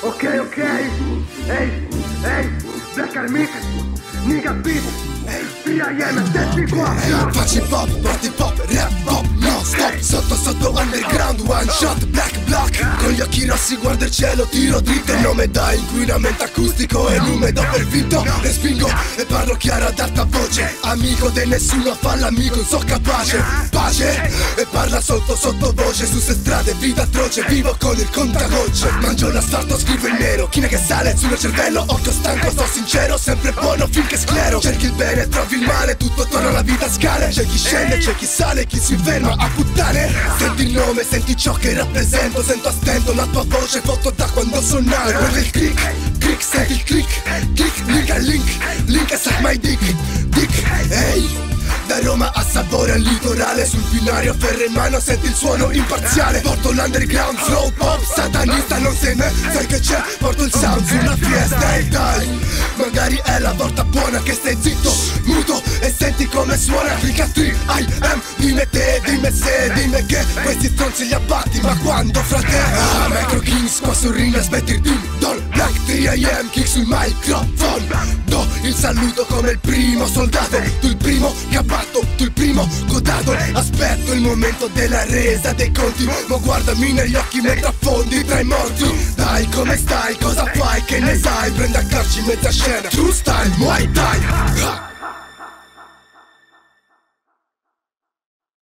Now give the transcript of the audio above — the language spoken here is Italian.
Ok, ehi, Black Army, nigga beat, 3AM, senti qua. Facci pop, party pop, rap pop, no stop. Sotto underground, one shot, black block. Con gli occhi rossi guardo il cielo, tiro dritto. Il nome da inquinamento acustico e lume do per vinto. Respingo e parlo chiaro ad alta voce. Amico di nessuno fa l'amico, non so capace. Pace e parla sottovoce. Su ste strade, vita atroce, vivo con il contagocce. Mangio l'asfalto, scrivo il nero. Chi ne che sale sul mio cervello, occhio stanco, sto sincero. Sempre buono finché sclero. Cerchi il bene, trovi il male, tutto torna alla vita a scale. C'è chi scende, c'è chi sale, chi si ferma a puttane. Senti il nome, senti ciò che rappresento. Sento a stento la tua voce, foto da quando sono nato. Per il click, senti il click, link e suck my dick, ehi. Da Roma a Sapore al litorale, sul binario ferro in mano senti il suono imparziale. Porto l'underground, slow pop, satanista non sei me, sai che c'è, porto il sound sulla fiesta e dai. Magari è la volta buona che stai zitto, muto e senti come suona. Clicca 3AM, dimmi te, dimmi se, dimmi che questi stronzi li abbatti, ma quando frate? Micro Kings qua sul ring, aspetti il team Don Black 3AM, kick sul microphone. Do il saluto come il primo soldato, tu il primo che abbatto, tu il primo codato. Aspetto il momento della resa dei conti, ma guardami negli occhi mentre affondi tra i morti. Dai, come stai? Cosa fai? Che ne sai? Prendi a calci in mezza scena, true style, Muay Thai.